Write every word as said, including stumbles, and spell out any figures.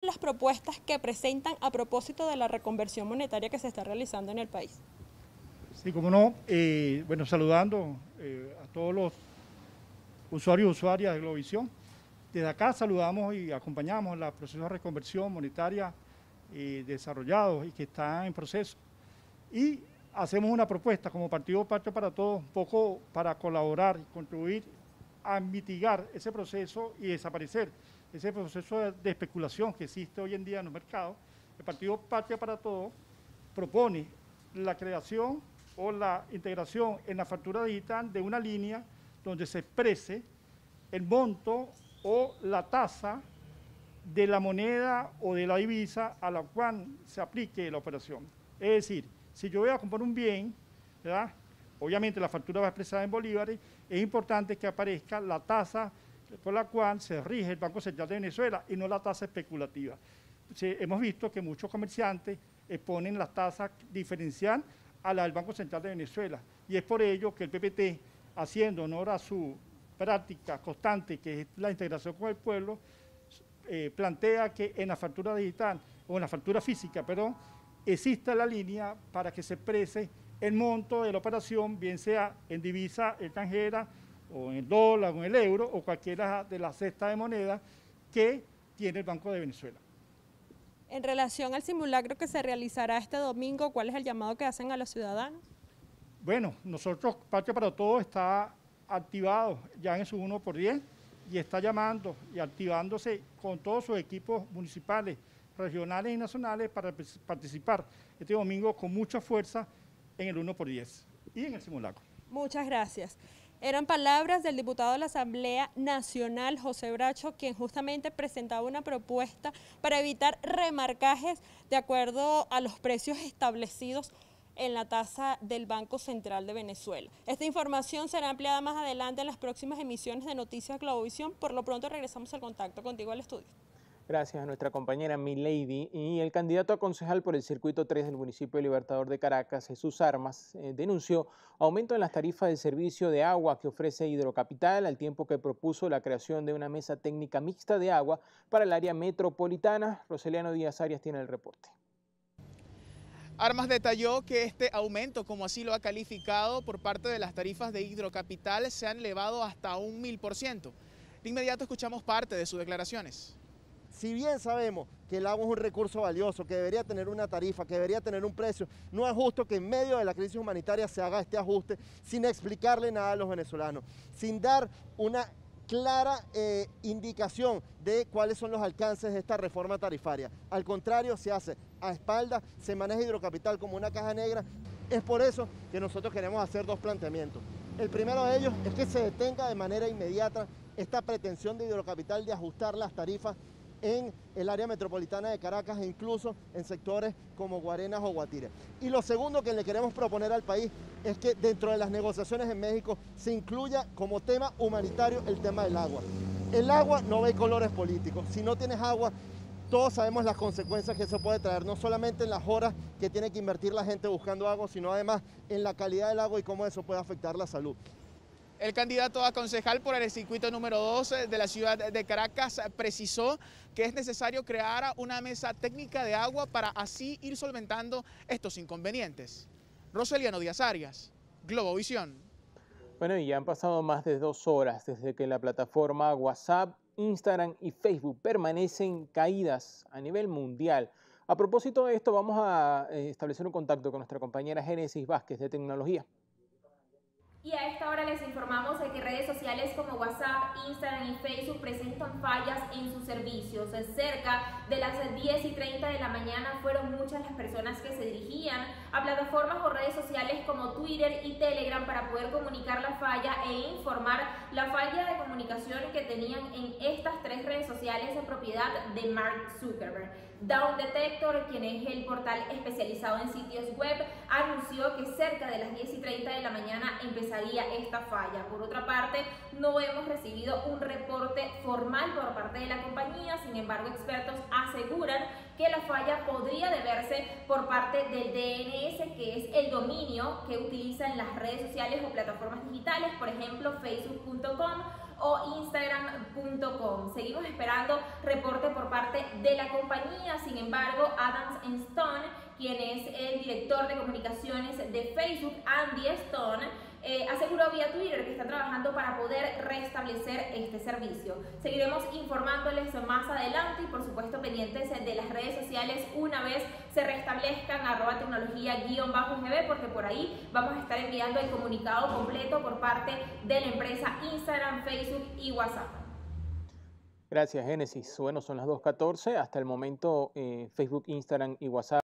las propuestas que presentan a propósito de la reconversión monetaria que se está realizando en el país. Sí, como no, eh, bueno, saludando eh, a todos los usuarios y usuarias de Globovisión. Desde acá saludamos y acompañamos los procesos de reconversión monetaria eh, desarrollados y que están en proceso. Y hacemos una propuesta como Partido Patria para Todos, un poco para colaborar y contribuir a mitigar ese proceso y desaparecer ese proceso de, de especulación que existe hoy en día en los mercados. El Partido Patria para Todos propone la creación o la integración en la factura digital de una línea donde se exprese el monto o la tasa de la moneda o de la divisa a la cual se aplique la operación. Es decir, si yo voy a comprar un bien, ¿verdad? Obviamente la factura va expresada en bolívares, es importante que aparezca la tasa por la cual se rige el Banco Central de Venezuela y no la tasa especulativa. Sí, hemos visto que muchos comerciantes exponen la tasa diferencial a la del Banco Central de Venezuela y es por ello que el P P T, haciendo honor a su práctica constante, que es la integración con el pueblo, eh, plantea que en la factura digital o en la factura física, perdón, exista la línea para que se exprese el monto de la operación, bien sea en divisa extranjera o en el dólar o en el euro o cualquiera de las cestas de moneda que tiene el Banco de Venezuela. En relación al simulacro que se realizará este domingo, ¿cuál es el llamado que hacen a los ciudadanos? Bueno, nosotros, Patria para Todos está activado ya en su uno por diez y está llamando y activándose con todos sus equipos municipales, regionales y nacionales para participar este domingo con mucha fuerza en el uno por diez y en el simulacro. Muchas gracias. Eran palabras del diputado de la Asamblea Nacional, José Bracho, quien justamente presentaba una propuesta para evitar remarcajes de acuerdo a los precios establecidos en la tasa del Banco Central de Venezuela. Esta información será ampliada más adelante en las próximas emisiones de Noticias Globovisión. Por lo pronto regresamos al contacto contigo al estudio. Gracias a nuestra compañera Milady. Y el candidato a concejal por el Circuito tres del municipio de Libertador de Caracas, Jesús Armas, eh, denunció aumento en las tarifas del servicio de agua que ofrece Hidrocapital, al tiempo que propuso la creación de una mesa técnica mixta de agua para el área metropolitana. Roseliano Díaz Arias tiene el reporte. Armas detalló que este aumento, como así lo ha calificado por parte de las tarifas de Hidrocapital, se han elevado hasta un mil por ciento. De inmediato escuchamos parte de sus declaraciones. Si bien sabemos que el agua es un recurso valioso, que debería tener una tarifa, que debería tener un precio, no es justo que en medio de la crisis humanitaria se haga este ajuste sin explicarle nada a los venezolanos, sin dar una clara eh, indicación de cuáles son los alcances de esta reforma tarifaria. Al contrario, se hace a espaldas, se maneja Hidrocapital como una caja negra. Es por eso que nosotros queremos hacer dos planteamientos. El primero de ellos es que se detenga de manera inmediata esta pretensión de Hidrocapital de ajustar las tarifas en el área metropolitana de Caracas e incluso en sectores como Guarenas o Guatire. Y lo segundo que le queremos proponer al país es que dentro de las negociaciones en México se incluya como tema humanitario el tema del agua. El agua no ve colores políticos. Si no tienes agua, todos sabemos las consecuencias que eso puede traer, no solamente en las horas que tiene que invertir la gente buscando agua, sino además en la calidad del agua y cómo eso puede afectar la salud. El candidato a concejal por el circuito número dos de la ciudad de Caracas precisó que es necesario crear una mesa técnica de agua para así ir solventando estos inconvenientes. Roseliano Díaz Arias, Globovisión. Bueno, y ya han pasado más de dos horas desde que la plataforma WhatsApp, Instagram y Facebook permanecen caídas a nivel mundial. A propósito de esto, vamos a establecer un contacto con nuestra compañera Génesis Vázquez de Tecnología. Y a esta hora les informamos de que redes sociales como WhatsApp, Instagram y Facebook presentan fallas en sus servicios. Cerca de las diez y treinta de la mañana fueron muchas las personas que se dirigían a plataformas o redes sociales como Twitter y Telegram para poder comunicar la falla e informar la falla de comunicación que tenían en estas tres redes sociales de propiedad de Mark Zuckerberg. Down Detector, quien es el portal especializado en sitios web, anunció que cerca de las diez y treinta de la mañana empezaría esta falla. Por otra parte, no hemos recibido un reporte formal por parte de la compañía, sin embargo, expertos aseguran que la falla podría deberse por parte del D N S, que es el dominio que utilizan las redes sociales o plataformas digitales, por ejemplo, facebook punto com o instagram punto com. Seguimos esperando reporte por parte de la compañía. Sin embargo, Adams Stone, quien es el director de comunicaciones de Facebook, Andy Stone, eh, aseguró vía Twitter que está trabajando para poder restablecer este servicio. Seguiremos informándoles más adelante y por supuesto pendientes de las redes sociales una vez se restablezcan arroba tecnología guión bajo G B, porque por ahí vamos a estar enviando el comunicado completo por parte de la empresa Instagram, Facebook y WhatsApp. Gracias, Génesis. Bueno, son las dos catorce. Hasta el momento, eh, Facebook, Instagram y WhatsApp